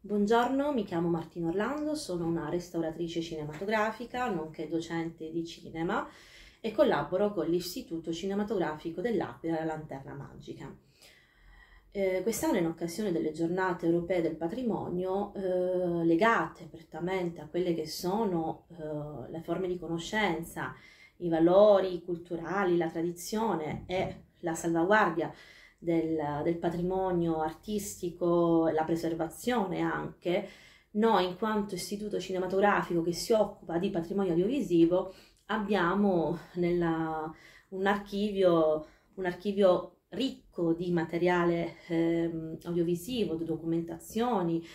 Buongiorno, mi chiamo Martina Orlando, sono una restauratrice cinematografica, nonché docente di cinema e collaboro con l'Istituto Cinematografico dell'Aquila La Lanterna Magica. Quest'anno, in occasione delle giornate europee del patrimonio, legate prettamente a quelle che sono le forme di conoscenza, i valori culturali, la tradizione e la salvaguardia del patrimonio artistico e la preservazione anche, noi in quanto istituto cinematografico che si occupa di patrimonio audiovisivo abbiamo un archivio ricco di materiale audiovisivo, di documentazioni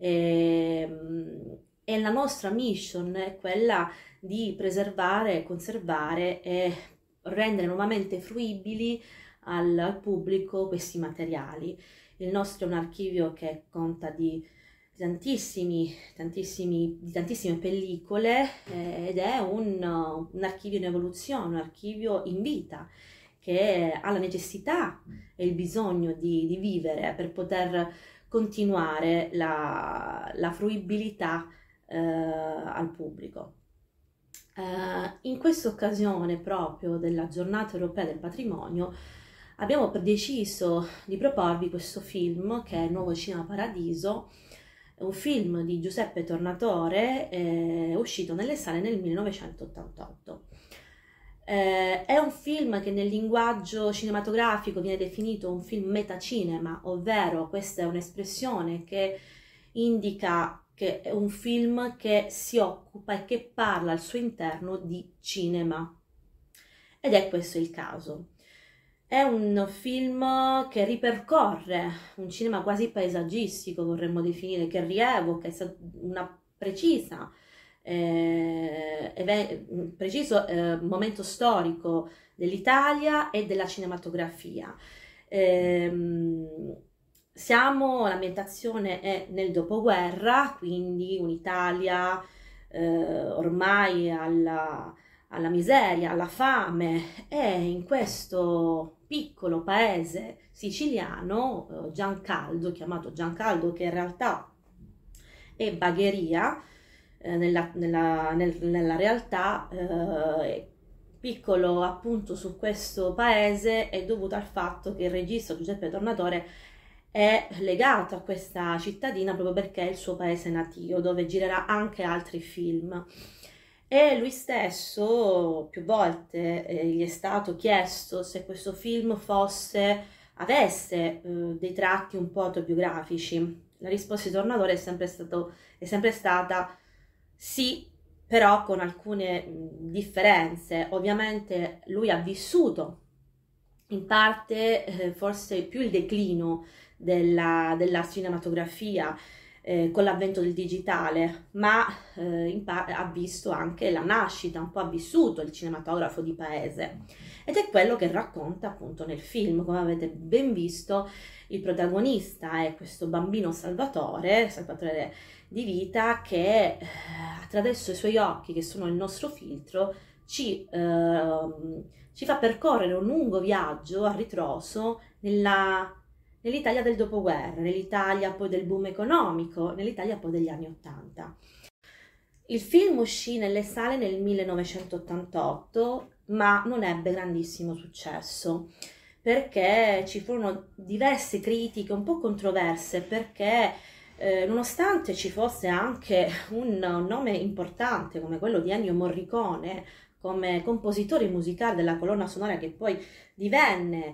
e la nostra mission è quella di preservare, conservare e rendere nuovamente fruibili al pubblico questi materiali. Il nostro è un archivio che conta di tantissime pellicole ed è un archivio in evoluzione, un archivio in vita che ha la necessità e il bisogno di vivere per poter continuare la fruibilità al pubblico. In questa occasione proprio della giornata europea del patrimonio abbiamo deciso di proporvi questo film che è Nuovo Cinema Paradiso, un film di Giuseppe Tornatore uscito nelle sale nel 1988. È un film che nel linguaggio cinematografico viene definito un film metacinema, ovvero questa è un'espressione che indica che è un film che si occupa e che parla al suo interno di cinema. Ed è questo il caso. È un film che ripercorre un cinema quasi paesaggistico, vorremmo definire, che rievoca una preciso momento storico dell'Italia e della cinematografia. L'ambientazione è nel dopoguerra, quindi un'Italia ormai alla miseria, alla fame, e in questo piccolo paese siciliano, Giancaldo, chiamato Giancaldo, che in realtà è Bagheria, nella realtà piccolo appunto su questo paese è dovuto al fatto che il regista Giuseppe Tornatore è legato a questa cittadina proprio perché è il suo paese natio, dove girerà anche altri film. E lui stesso più volte gli è stato chiesto se questo film avesse dei tratti un po' autobiografici. La risposta di Tornatore è sempre stata sì, però con alcune differenze. Ovviamente lui ha vissuto in parte forse più il declino della cinematografia con l'avvento del digitale, ma ha visto anche la nascita, un po' ha vissuto il cinematografo di paese, ed è quello che racconta appunto nel film. Come avete ben visto, il protagonista è questo bambino Salvatore di vita che attraverso i suoi occhi, che sono il nostro filtro, ci fa percorrere un lungo viaggio a ritroso nell'Italia del dopoguerra, nell'Italia poi del boom economico, nell'Italia poi degli anni '80. Il film uscì nelle sale nel 1988, ma non ebbe grandissimo successo, perché ci furono diverse critiche un po' controverse, perché nonostante ci fosse anche un nome importante come quello di Ennio Morricone come compositore musicale della colonna sonora, che poi divenne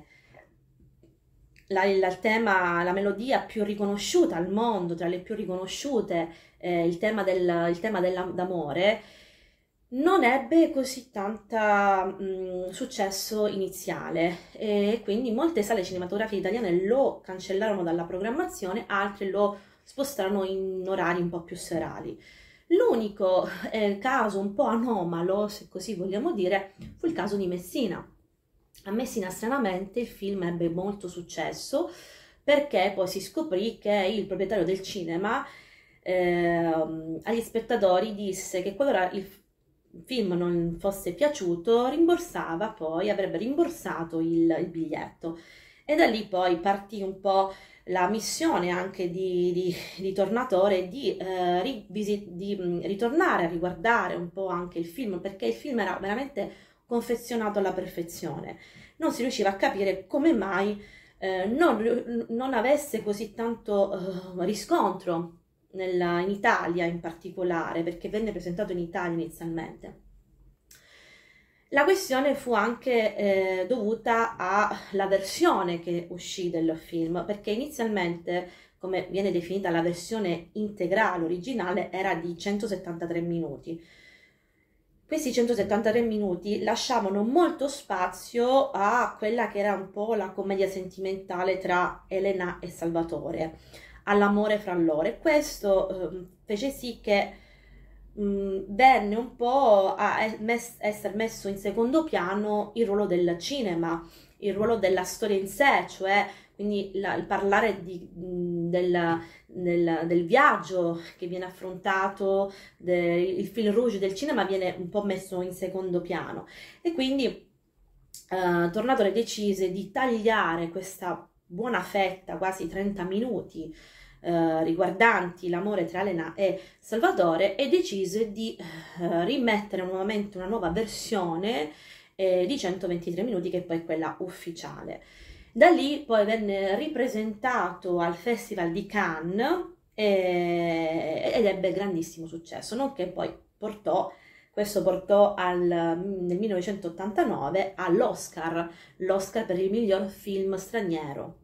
la melodia più riconosciuta al mondo, tra le più riconosciute, il tema d'amore, non ebbe così tanta successo iniziale, e quindi molte sale cinematografiche italiane lo cancellarono dalla programmazione, altre lo spostarono in orari un po' più serali. L'unico caso un po' anomalo, se così vogliamo dire, fu il caso di Messina. A Messina stranamente il film ebbe molto successo, perché poi si scoprì che il proprietario del cinema agli spettatori disse che qualora il film non fosse piaciuto avrebbe rimborsato il biglietto, e da lì poi partì un po' la missione anche di Tornatore di ritornare a riguardare un po' anche il film, perché il film era veramente confezionato alla perfezione. Non si riusciva a capire come mai non avesse così tanto riscontro in Italia in particolare, perché venne presentato in Italia inizialmente. La questione fu anche dovuta alla versione che uscì del film, perché inizialmente, come viene definita la versione integrale originale, era di 173 minuti. Questi 173 minuti lasciavano molto spazio a quella che era un po' la commedia sentimentale tra Elena e Salvatore, all'amore fra loro, e questo fece sì che venne un po' a essere messo in secondo piano il ruolo del cinema, il ruolo della storia in sé, cioè quindi il parlare del viaggio che viene affrontato, il fil rouge del cinema viene un po' messo in secondo piano, e quindi Tornatore decise di tagliare questa buona fetta, quasi 30 minuti, riguardanti l'amore tra Elena e Salvatore, e decise di rimettere nuovamente una nuova versione di 123 minuti, che poi è quella ufficiale. Da lì poi venne ripresentato al Festival di Cannes ed ebbe grandissimo successo, nonché poi questo portò nel 1989 all'Oscar, l'Oscar per il miglior film straniero.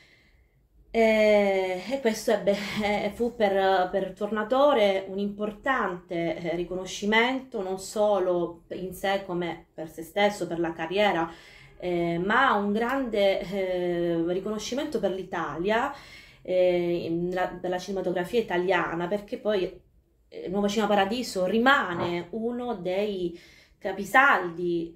E questo fu per Tornatore un importante riconoscimento, non solo in sé come per se stesso, per la carriera, ma un grande riconoscimento per l'Italia, per la cinematografia italiana, perché poi Nuovo Cinema Paradiso rimane uno dei capisaldi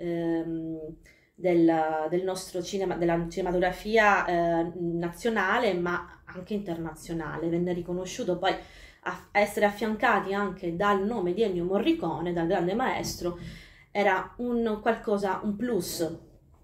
del nostro cinema, della cinematografia nazionale, ma anche internazionale. Venne riconosciuto poi a essere affiancati anche dal nome di Ennio Morricone, dal grande maestro, era un plus.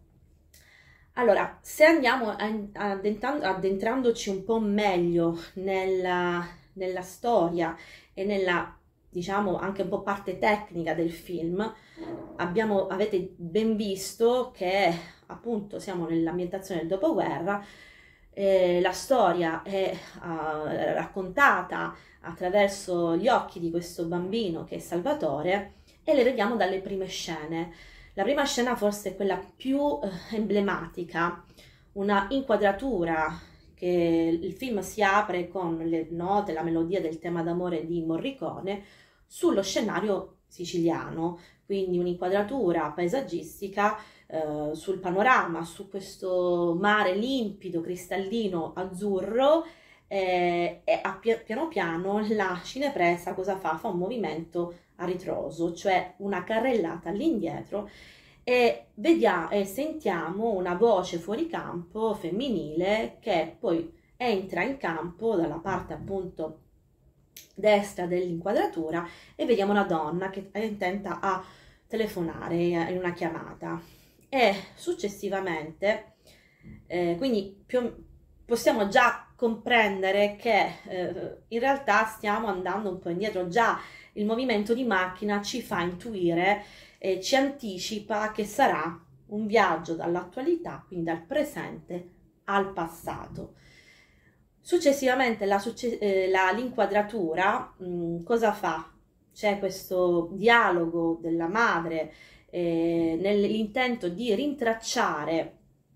Allora, se andiamo addentrandoci un po' meglio nella storia e nella, diciamo, anche un po' parte tecnica del film, avete ben visto che appunto siamo nell'ambientazione del dopoguerra, la storia è raccontata attraverso gli occhi di questo bambino che è Salvatore, e le vediamo dalle prime scene. La prima scena forse è quella più emblematica, una inquadratura che il film si apre con le note, la melodia del tema d'amore di Morricone sullo scenario siciliano, quindi un'inquadratura paesaggistica sul panorama, su questo mare limpido, cristallino, azzurro, e piano piano la cinepresa cosa fa? Fa un movimento a ritroso, cioè una carrellata all'indietro, e vediamo e sentiamo una voce fuori campo femminile che poi entra in campo dalla parte appunto destra dell'inquadratura, e vediamo una donna che è intenta a telefonare in una chiamata, e successivamente quindi possiamo già comprendere che in realtà stiamo andando un po' indietro. Già il movimento di macchina ci fa intuire, ci anticipa che sarà un viaggio dall'attualità, quindi dal presente al passato. Successivamente l'inquadratura cosa fa? C'è questo dialogo della madre nell'intento di rintracciare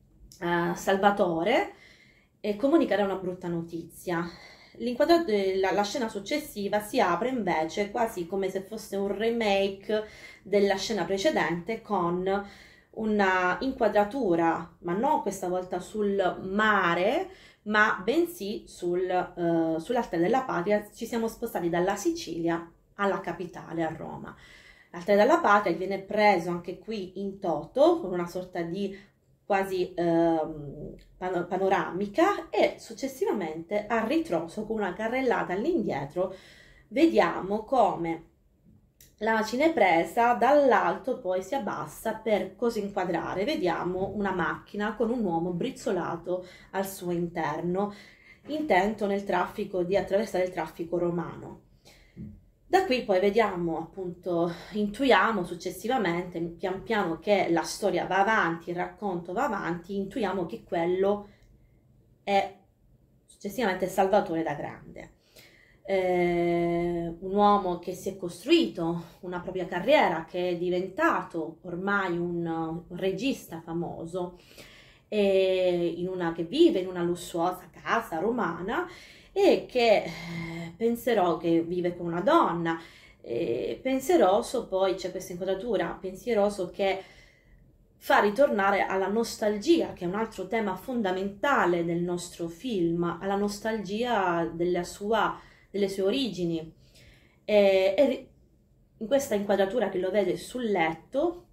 Salvatore e comunicare una brutta notizia. La scena successiva si apre invece quasi come se fosse un remake della scena precedente, con una inquadratura, ma non questa volta sul mare, ma bensì sull'Altare della Patria. Ci siamo spostati dalla Sicilia alla capitale, a Roma. L'Altare della Patria viene preso anche qui in toto, con una sorta di quasi panoramica, e successivamente a ritroso, con una carrellata all'indietro, vediamo come la cinepresa dall'alto poi si abbassa per così inquadrare. Vediamo una macchina con un uomo brizzolato al suo interno. intento nel traffico di attraversare il traffico romano. Da qui poi vediamo, appunto, intuiamo successivamente, pian piano che la storia va avanti, il racconto va avanti, intuiamo che quello è successivamente Salvatore da Grande. Un uomo che si è costruito una propria carriera, che è diventato ormai un regista famoso, che vive in una lussuosa casa romana e che penserò che vive con una donna, pensieroso. Poi c'è questa inquadratura pensieroso che fa ritornare alla nostalgia, che è un altro tema fondamentale del nostro film, alla nostalgia delle sue origini. E in questa inquadratura che lo vede sul letto,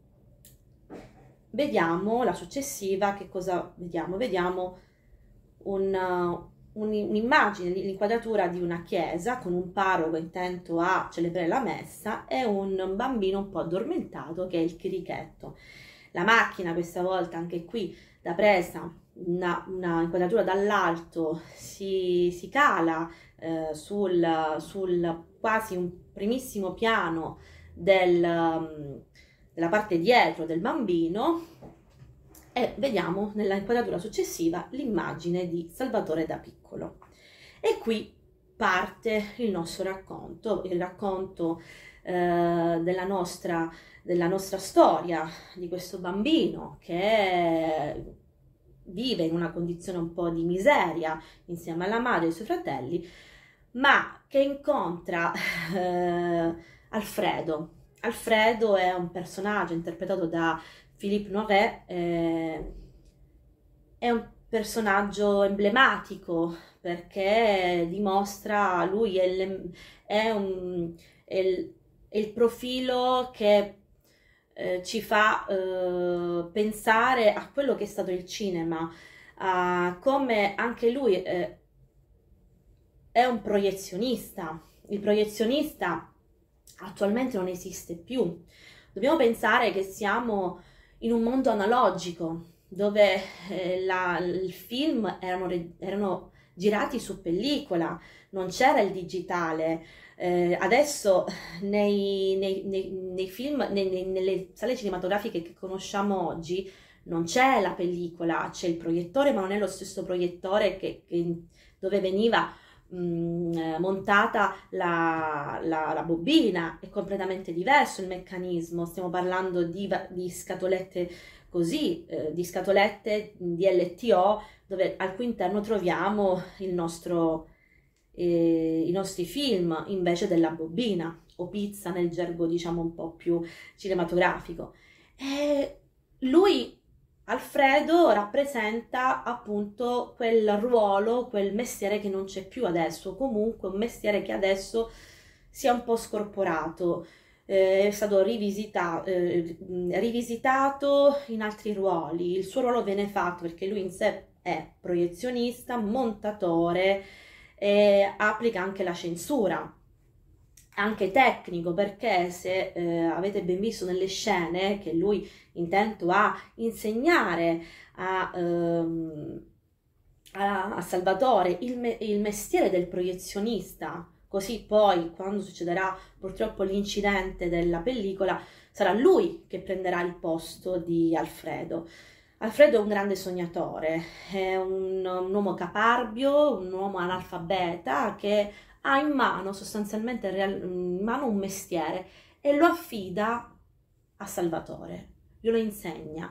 vediamo la successiva, che cosa vediamo? Vediamo un'immagine, l'inquadratura di una chiesa con un parroco intento a celebrare la messa e un bambino un po' addormentato che è il chirichetto. La macchina, questa volta anche qui da presa, una inquadratura dall'alto, si cala sul quasi un primissimo piano della parte dietro del bambino, e vediamo nella inquadratura successiva l'immagine di Salvatore da piccolo. E qui parte il nostro racconto, il racconto della nostra storia, di questo bambino che vive in una condizione un po' di miseria insieme alla madre e ai suoi fratelli, ma che incontra Alfredo. Alfredo è un personaggio interpretato da Philippe Noiret, è un personaggio emblematico perché dimostra, lui è il profilo che ci fa pensare a quello che è stato il cinema, come anche lui è un proiezionista. Il proiezionista attualmente non esiste più. Dobbiamo pensare che siamo in un mondo analogico, dove il film erano girati su pellicola, non c'era il digitale. Adesso nei film, nelle sale cinematografiche che conosciamo oggi, non c'è la pellicola, c'è il proiettore, ma non è lo stesso proiettore dove veniva montata la bobina. È completamente diverso il meccanismo. Stiamo parlando di scatolette così, di scatolette di LTO, al cui interno troviamo i nostri film invece della bobina, o pizza nel gergo diciamo un po' più cinematografico. E Alfredo rappresenta appunto quel ruolo, quel mestiere che non c'è più adesso, comunque un mestiere che adesso si è un po' scorporato, è stato rivisitato in altri ruoli. Il suo ruolo viene fatto perché lui in sé è proiezionista, montatore, e applica anche la censura, anche tecnico, perché se avete ben visto nelle scene che lui intento a insegnare a Salvatore il mestiere del proiezionista, così poi quando succederà purtroppo l'incidente della pellicola sarà lui che prenderà il posto di Alfredo. Alfredo è un grande sognatore, è un uomo caparbio, un uomo analfabeta che ha in mano sostanzialmente in mano un mestiere e lo affida a Salvatore, glielo insegna,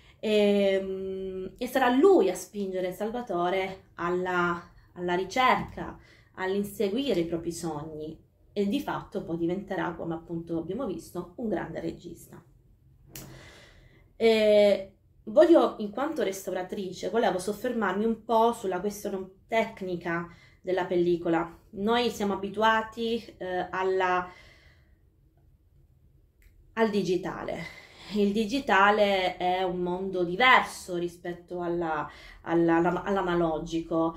e sarà lui a spingere Salvatore alla ricerca, all'inseguire i propri sogni, e di fatto poi diventerà, come appunto abbiamo visto, un grande regista. In quanto restauratrice, volevo soffermarmi un po' sulla questione tecnica della pellicola. Noi siamo abituati al digitale. Il digitale è un mondo diverso rispetto all'analogico.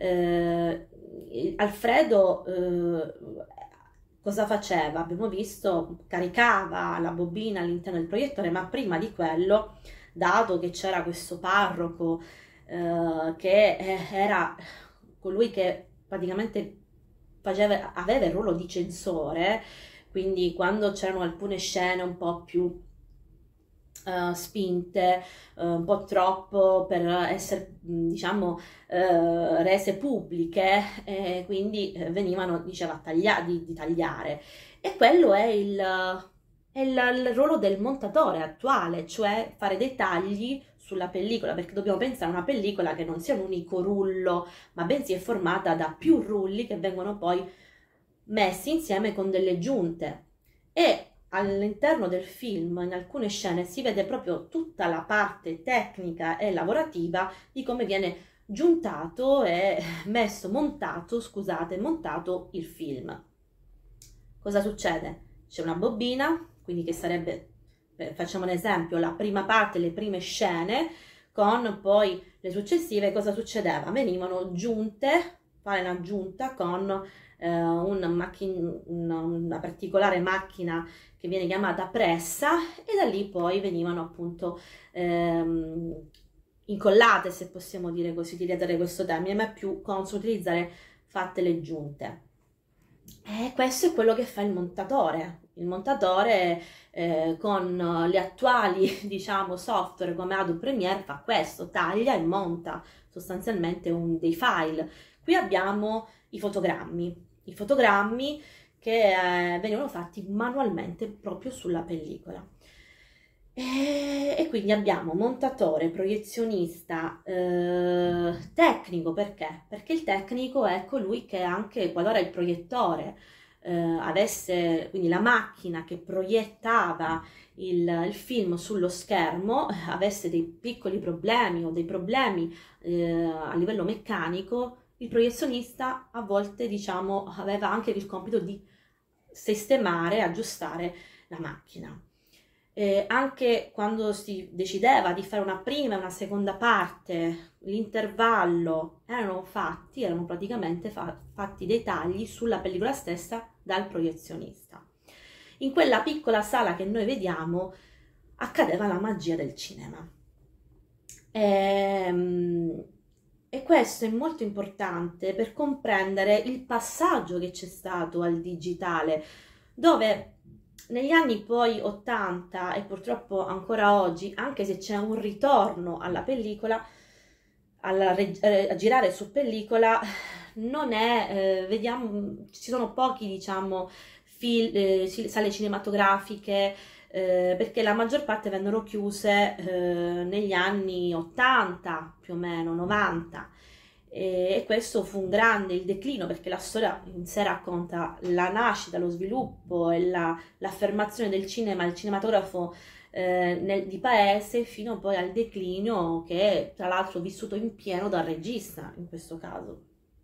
Alfredo cosa faceva? Abbiamo visto, caricava la bobina all'interno del proiettore, ma prima di quello, dato che c'era questo parroco che era colui che praticamente aveva il ruolo di censore, quindi quando c'erano alcune scene un po' più spinte, un po' troppo per essere, diciamo, rese pubbliche, quindi venivano, diceva, di tagliare. E quello è il ruolo del montatore attuale, cioè fare dei tagli sulla pellicola, perché dobbiamo pensare a una pellicola che non sia un unico rullo, ma bensì è formata da più rulli che vengono poi messi insieme con delle giunte. E all'interno del film, in alcune scene, si vede proprio tutta la parte tecnica e lavorativa di come viene giuntato e montato il film. Cosa succede? C'è una bobina, quindi che sarebbe, facciamo un esempio, la prima parte, le prime scene, con poi le successive. Cosa succedeva? Venivano giunte, fare una giunta con una particolare macchina che viene chiamata pressa, e da lì poi venivano appunto incollate, se possiamo dire così, utilizzare questo termine, ma è più consono utilizzare fatte le giunte. E questo è quello che fa il montatore. Il montatore con gli attuali, diciamo, software come Adobe Premiere fa questo, taglia e monta sostanzialmente dei file. Qui abbiamo i fotogrammi che venivano fatti manualmente proprio sulla pellicola. E quindi abbiamo montatore, proiezionista, tecnico. Perché? Perché il tecnico è colui che anche, qualora il proiettore avesse, quindi la macchina che proiettava il film sullo schermo, avesse dei piccoli problemi o dei problemi a livello meccanico, il proiezionista a volte, diciamo, aveva anche il compito di sistemare, aggiustare la macchina. Anche quando si decideva di fare una prima e una seconda parte, l'intervallo erano praticamente fatti dei tagli sulla pellicola stessa dal proiezionista. In quella piccola sala che noi vediamo accadeva la magia del cinema. E questo è molto importante per comprendere il passaggio che c'è stato al digitale, dove negli anni poi 80 e purtroppo ancora oggi, anche se c'è un ritorno alla pellicola, a girare su pellicola, non è, vediamo, ci sono pochi, diciamo, sale cinematografiche, perché la maggior parte vennero chiuse negli anni 80, più o meno, 90. E questo fu un grande il declino, perché la storia in sé racconta la nascita, lo sviluppo e l'affermazione del cinema, il cinematografo di paese, fino poi al declino, che tra l'altro vissuto in pieno dal regista in questo caso.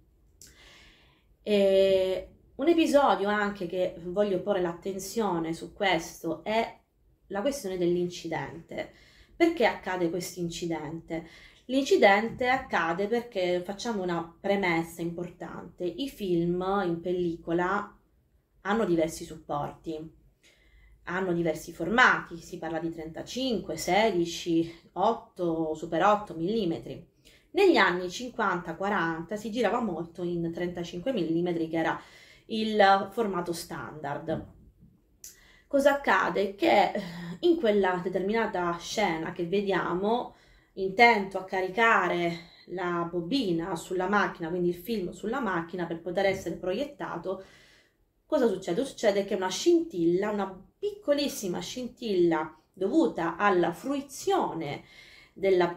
Un episodio anche che voglio porre l'attenzione su questo è la questione dell'incidente. Perché accade questo incidente? L'incidente accade perché, facciamo una premessa importante, i film in pellicola hanno diversi supporti, hanno diversi formati, si parla di 35, 16, 8, super 8 mm. Negli anni 50-40 si girava molto in 35 mm, che era il formato standard. Cosa accade? Che in quella determinata scena che vediamo, intento a caricare la bobina sulla macchina, quindi il film sulla macchina per poter essere proiettato, cosa succede? Succede che una scintilla, una piccolissima scintilla dovuta alla fruizione del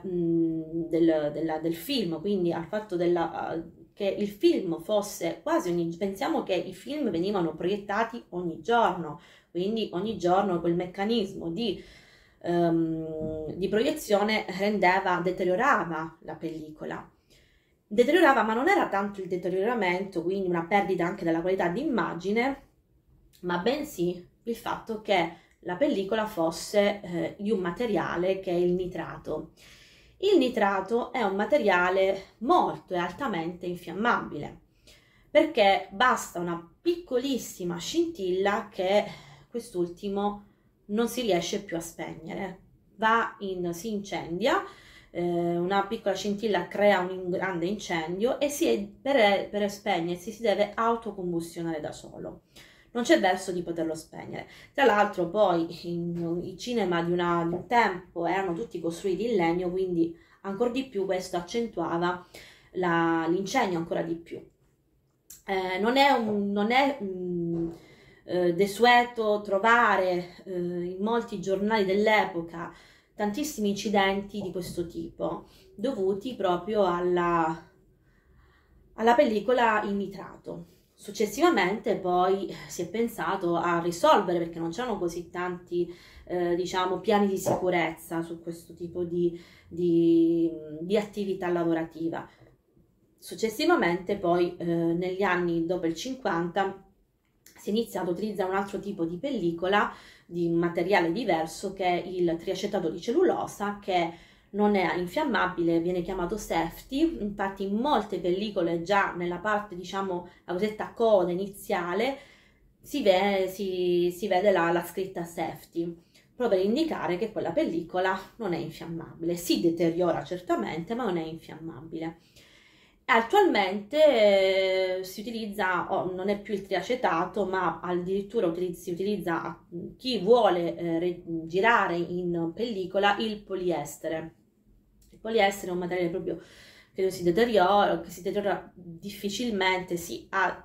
film, quindi al fatto che il film fosse pensiamo che i film venivano proiettati ogni giorno, quindi ogni giorno quel meccanismo di proiezione deteriorava la pellicola. Deteriorava, ma non era tanto il deterioramento, quindi una perdita anche della qualità di immagine, ma bensì il fatto che la pellicola fosse di un materiale che è il nitrato. Il nitrato è un materiale molto e altamente infiammabile, perché basta una piccolissima scintilla che quest'ultimo non si riesce più a spegnere, si incendia, una piccola scintilla crea un grande incendio e per spegnersi si deve autocombustionare da solo. Non c'è verso di poterlo spegnere. Tra l'altro poi i cinema di un tempo erano tutti costruiti in legno, quindi ancora di più questo accentuava l'incendio ancora di più. Non è desueto trovare in molti giornali dell'epoca tantissimi incidenti di questo tipo, dovuti proprio alla pellicola in nitrato. Successivamente poi si è pensato a risolvere, perché non c'erano così tanti diciamo, piani di sicurezza su questo tipo di attività lavorativa. Successivamente poi negli anni dopo il 50 si è iniziato a utilizzare un altro tipo di pellicola di un materiale diverso, che è il triacetato di cellulosa, che non è infiammabile, viene chiamato safety. Infatti in molte pellicole, già nella parte, diciamo, la cosiddetta coda iniziale, si vede la scritta safety, proprio per indicare che quella pellicola non è infiammabile. Si deteriora certamente, ma non è infiammabile. Attualmente si utilizza, non è più il triacetato, ma addirittura si utilizza chi vuole girare in pellicola il poliestere. Il poliestere è un materiale proprio che si deteriora difficilmente, sì, ha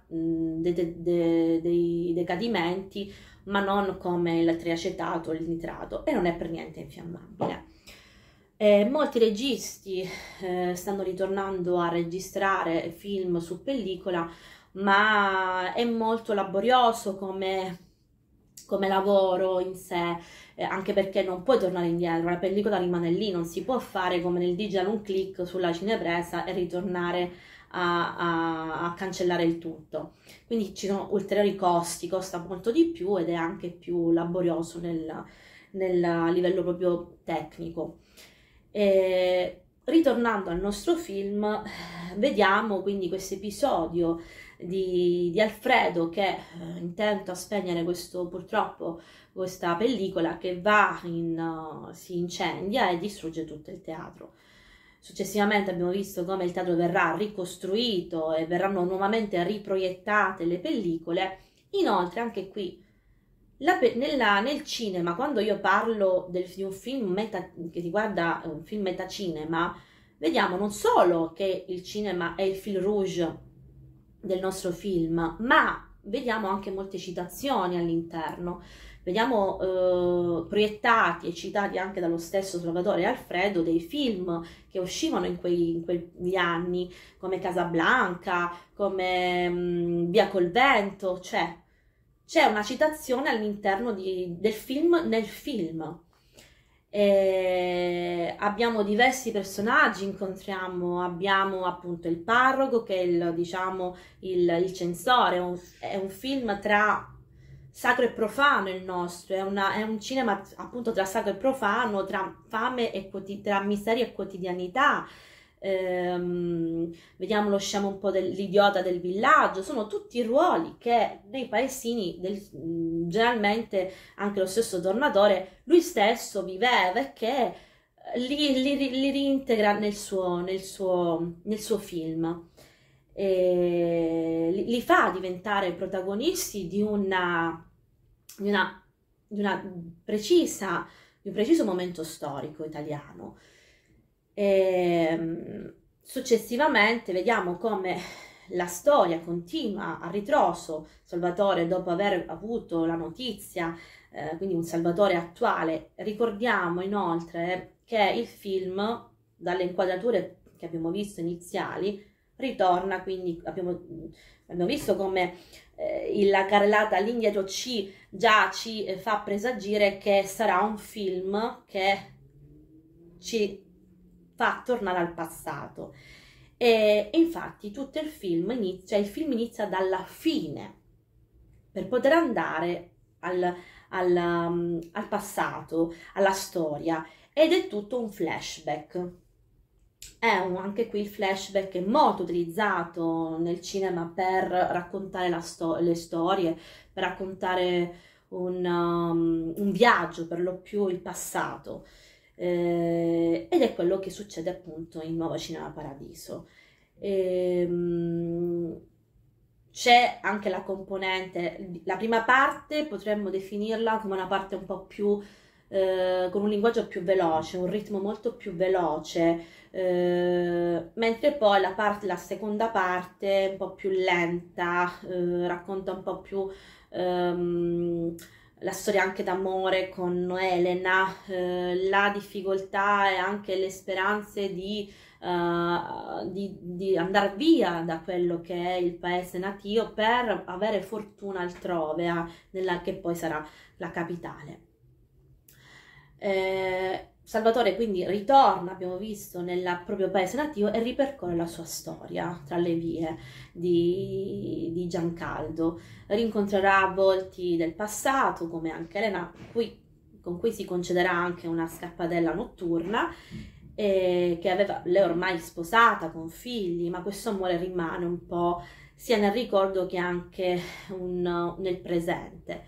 dei decadimenti, ma non come il triacetato o il nitrato, e non è per niente infiammabile. Molti registi stanno ritornando a registrare film su pellicola, ma è molto laborioso come lavoro in sé, anche perché non puoi tornare indietro, la pellicola rimane lì, non si può fare come nel digital un click sulla cinepresa e ritornare a cancellare il tutto. Quindi ci sono ulteriori costi, costa molto di più ed è anche più laborioso nel livello proprio tecnico. Ritornando al nostro film, vediamo quindi questo episodio di Alfredo che intento a spegnere purtroppo questa pellicola, che si incendia e distrugge tutto il teatro. Successivamente abbiamo visto come il teatro verrà ricostruito e verranno nuovamente riproiettate le pellicole. Inoltre anche qui nel cinema, quando io parlo di un film che riguarda un film metacinema, vediamo non solo che il cinema è il fil rouge del nostro film, ma vediamo anche molte citazioni all'interno. Vediamo proiettati e citati anche dallo stesso Salvatore Alfredo dei film che uscivano in quegli anni, come Casablanca, come Via col vento, cioè c'è una citazione all'interno del film nel film. Abbiamo diversi personaggi, abbiamo appunto il parroco che è il censore, è un film tra sacro e profano il nostro, è un cinema appunto tra sacro e profano, tra tra miseria e quotidianità. Vediamo lo scemo un po' dell'idiota del villaggio, sono tutti ruoli che nei paesini generalmente anche lo stesso Tornatore lui stesso viveva e che li reintegra nel suo film, li fa diventare protagonisti di un preciso momento storico italiano. Successivamente vediamo come la storia continua a ritroso. Salvatore, dopo aver avuto la notizia, quindi un Salvatore attuale, ricordiamo inoltre che il film, dalle inquadrature che abbiamo visto iniziali, ritorna, quindi abbiamo visto come la carrellata all'indietro già ci fa presagire che sarà un film che ci fa tornare al passato. E infatti tutto il film inizia dalla fine per poter andare al passato, alla storia, ed è tutto un flashback. Anche qui il flashback è molto utilizzato nel cinema per raccontare le storie, per raccontare un viaggio, per lo più il passato. ed è quello che succede appunto in Nuovo Cinema Paradiso. C'è anche la componente, la prima parte potremmo definirla come una parte un po' più, con un linguaggio più veloce, un ritmo molto più veloce, mentre poi la seconda parte è un po' più lenta, racconta un po' più la storia anche d'amore con Elena, la difficoltà e anche le speranze di andare via da quello che è il paese natio per avere fortuna altrove, che poi sarà la capitale. Salvatore quindi ritorna, abbiamo visto, nel proprio paese natio e ripercorre la sua storia tra le vie di Giancaldo. Rincontrerà volti del passato, come anche Elena, con cui si concederà anche una scappatella notturna, che aveva lei ormai sposata con figli, ma questo amore rimane un po' sia nel ricordo che anche nel presente.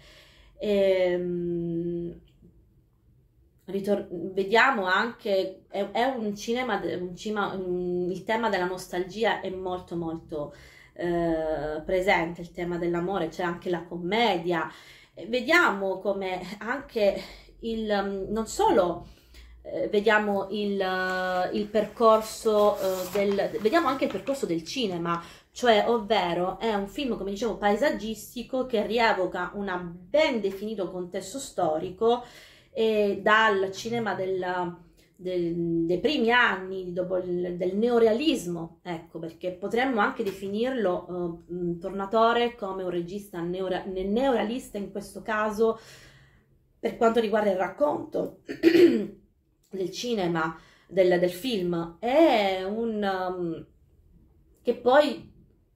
Vediamo anche, è un cinema, il tema della nostalgia è molto molto presente, il tema dell'amore, c'è anche la commedia. Vediamo come anche non solo vediamo il percorso vediamo anche il percorso del cinema, cioè ovvero è un film, come dicevo, paesaggistico che rievoca un ben definito contesto storico dal cinema dei primi anni del neorealismo, ecco, perché potremmo anche definirlo Tornatore come un regista neorealista in questo caso per quanto riguarda il racconto del cinema, del film. È che poi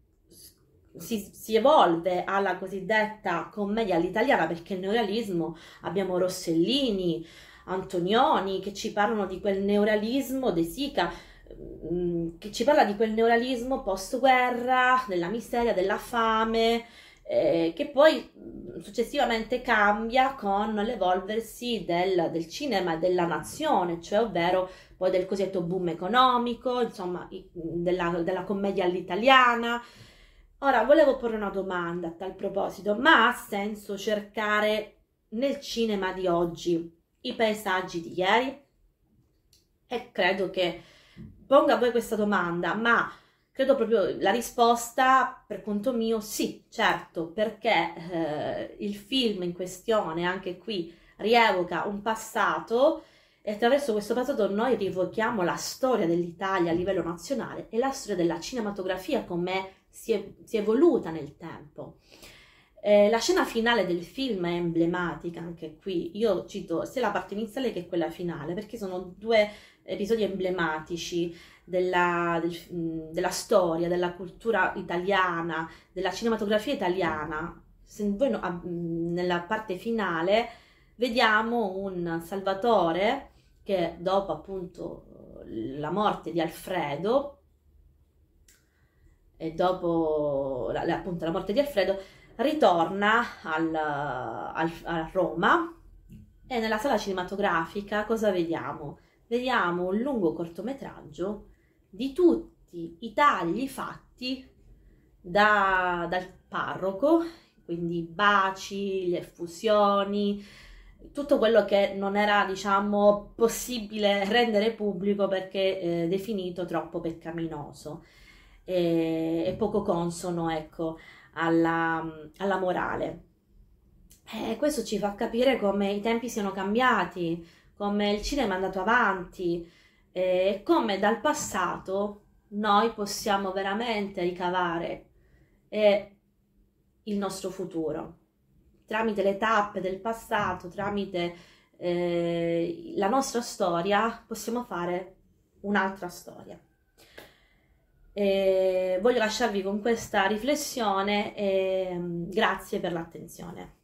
si evolve alla cosiddetta commedia all'italiana, perché il neorealismo abbiamo Rossellini, Antonioni che ci parlano di quel neorealismo, De Sica che ci parla di quel neorealismo post-guerra, della miseria, della fame, che poi successivamente cambia con l'evolversi del cinema e della nazione, cioè ovvero poi del cosiddetto boom economico, insomma della commedia all'italiana. Ora, volevo porre una domanda a tal proposito, ma ha senso cercare nel cinema di oggi i paesaggi di ieri? E credo che ponga a voi questa domanda, ma credo proprio la risposta, per conto mio, sì, certo, perché il film in questione, anche qui, rievoca un passato e attraverso questo passato noi rievochiamo la storia dell'Italia a livello nazionale e la storia della cinematografia come si è evoluta nel tempo. La scena finale del film è emblematica anche qui, io cito sia la parte iniziale che quella finale perché sono due episodi emblematici della storia, della cultura italiana, della cinematografia italiana. Se voi nella parte finale vediamo un Salvatore che dopo appunto la morte di Alfredo e dopo appunto la morte di Alfredo ritorna a Roma e nella sala cinematografica cosa vediamo? Vediamo un lungo cortometraggio di tutti i tagli fatti dal parroco, quindi i baci, le effusioni, tutto quello che non era, diciamo, possibile rendere pubblico perché definito troppo peccaminoso e poco consono, ecco, alla morale. Questo ci fa capire come i tempi siano cambiati, come il cinema è andato avanti e come dal passato noi possiamo veramente ricavare il nostro futuro. Tramite le tappe del passato, tramite la nostra storia, possiamo fare un'altra storia. Voglio lasciarvi con questa riflessione e grazie per l'attenzione.